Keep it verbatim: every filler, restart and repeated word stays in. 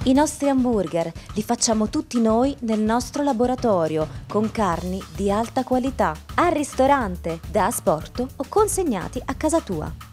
I nostri hamburger li facciamo tutti noi nel nostro laboratorio, con carni di alta qualità, al ristorante, da asporto o consegnati a casa tua.